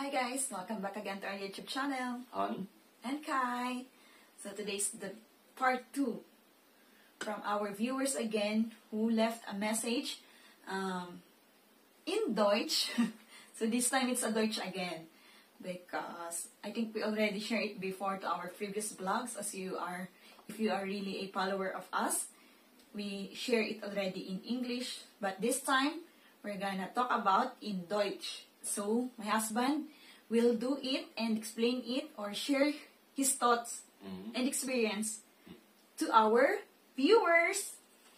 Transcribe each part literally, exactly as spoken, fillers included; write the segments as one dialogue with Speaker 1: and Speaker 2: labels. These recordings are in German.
Speaker 1: Hi guys, welcome back again to our YouTube channel.
Speaker 2: Han.
Speaker 1: And Kai. So today's the part two from our viewers again who left a message um, in Deutsch. So this time it's a Deutsch again because I think we already shared it before to our previous vlogs. As you are, if you are really a follower of us, we share it already in English, but this time we're gonna talk about in Deutsch. So my husband will do it and explain it or share his thoughts mm-hmm. and experience to our viewers.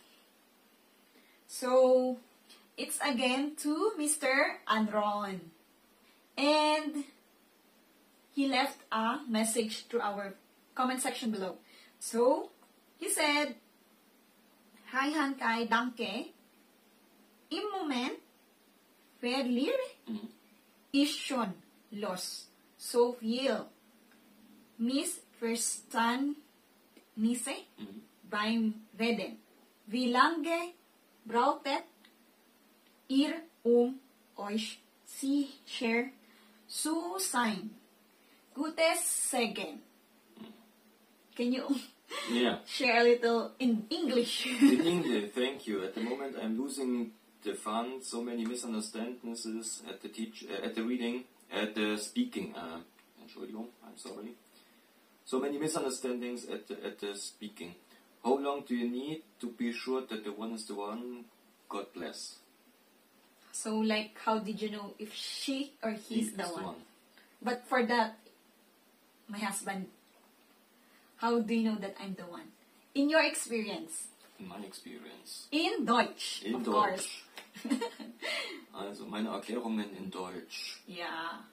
Speaker 1: So it's again to Mister Anron, and he left a message through our comment section below. So he said, "Hi Han Kai, danke. Im Moment verliere
Speaker 2: Mhm.
Speaker 1: ich schon los. So viel Missverständnisse
Speaker 2: Mhm.
Speaker 1: beim Reden. Wie lange braucht ihr, um euch sicher zu sein? Gutes Segen." Can you
Speaker 2: Yeah.
Speaker 1: share a little in English?
Speaker 2: In English, thank you. At the moment, I'm losing the fun. So many misunderstandings at the teach, uh, at the reading, at the speaking. Uh, Entschuldigung, I'm sorry. So many misunderstandings at the, at the speaking. How long do you need to be sure that the one is the one? God bless.
Speaker 1: So, like, how did you know if she or he's
Speaker 2: He
Speaker 1: the
Speaker 2: is
Speaker 1: one? But for that, my husband, how do you know that I'm the one? In your experience.
Speaker 2: In my experience.
Speaker 1: In Deutsch,
Speaker 2: In
Speaker 1: of
Speaker 2: Deutsch.
Speaker 1: course.
Speaker 2: Also meine Erklärungen in Deutsch.
Speaker 1: Yeah.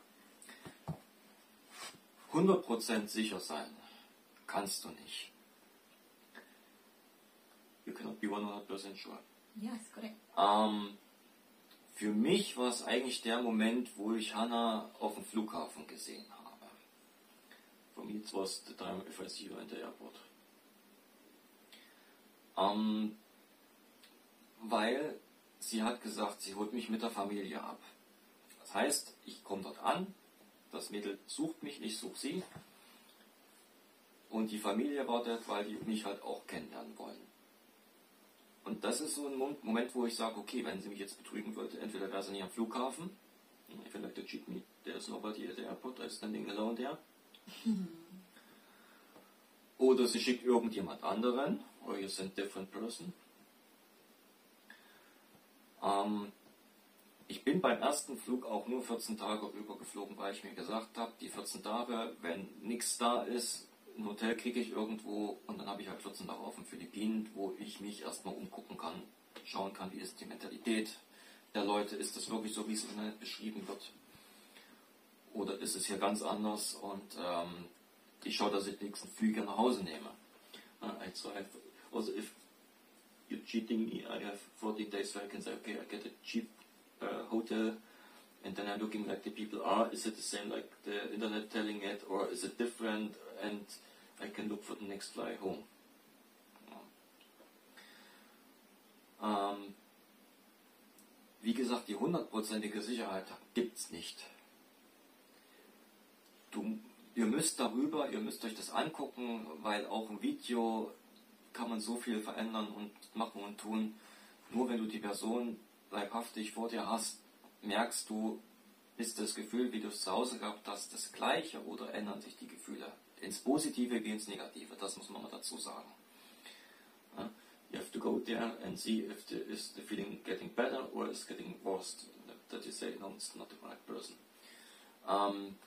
Speaker 2: hundert Prozent sicher sein kannst du nicht. You cannot be one hundred percent sure.
Speaker 1: Yes, correct.
Speaker 2: Ähm, für mich war es eigentlich der Moment, wo ich Hannah auf dem Flughafen gesehen habe. For me it was the time if I see her in the airport. Ähm, weil sie hat gesagt, sie holt mich mit der Familie ab. Das heißt, ich komme dort an, das Mädel sucht mich, ich suche sie. Und die Familie wartet, weil die mich halt auch kennenlernen wollen. Und das ist so ein Moment, wo ich sage, okay, wenn sie mich jetzt betrügen wollte, entweder wäre sie nicht am Flughafen, if you like to cheat me, there's nobody at the airport, I'm standing alone there. Oder sie schickt irgendjemand anderen, or you send different person. Ähm, ich bin beim ersten Flug auch nur vierzehn Tage rübergeflogen, weil ich mir gesagt habe, die vierzehn Tage, wenn nichts da ist, ein Hotel kriege ich irgendwo und dann habe ich halt vierzehn Tage auf den Philippinen, wo ich mich erstmal umgucken kann, schauen kann, wie ist die Mentalität der Leute, ist das wirklich so, wie es im Internet beschrieben wird? Oder ist es hier ganz anders und ähm, ich schaue, dass ich die nächsten Flüge nach Hause nehme. Uh, so I have, also if you're cheating me, I have fourteen days so I can say, okay, I get a cheap uh, hotel and then I'm looking like the people are, is it the same like the internet telling it or is it different, and I can look for the next flight home. Ja. Ähm, wie gesagt, die hundertprozentige Sicherheit gibt's nicht. Du, ihr müsst darüber, ihr müsst euch das angucken, weil auch im Video kann man so viel verändern und machen und tun. Nur wenn du die Person leibhaftig vor dir hast, merkst du, ist das Gefühl, wie du es zu Hause gehabt hast, das gleiche oder ändern sich die Gefühle? Ins Positive wie ins Negative, das muss man mal dazu sagen. Ja? You have to go there and see if the, is the feeling getting better or is getting worse. That you say, no, it's not the right person. Ähm,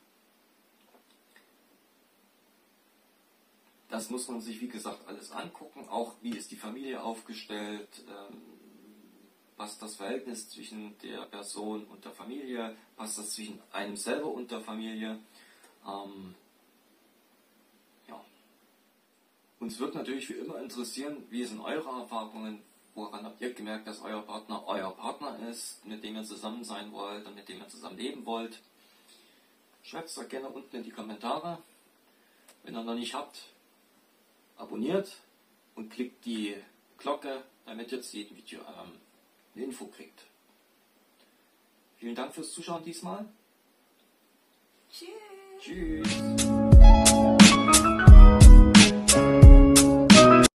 Speaker 2: Das muss man sich, wie gesagt, alles angucken. Auch wie ist die Familie aufgestellt, ähm, passt das Verhältnis zwischen der Person und der Familie, passt das zwischen einem selber und der Familie. Ähm, ja. Uns wird natürlich wie immer interessieren, wie sind eure Erfahrungen, woran habt ihr gemerkt, dass euer Partner euer Partner ist, mit dem ihr zusammen sein wollt und mit dem ihr zusammen leben wollt. Schreibt es doch gerne unten in die Kommentare. Wenn ihr noch nicht habt, abonniert und klickt die Glocke, damit ihr zu jedem Video ähm, eine Info kriegt. Vielen Dank fürs Zuschauen diesmal
Speaker 1: Tschüss.
Speaker 2: Tschüss.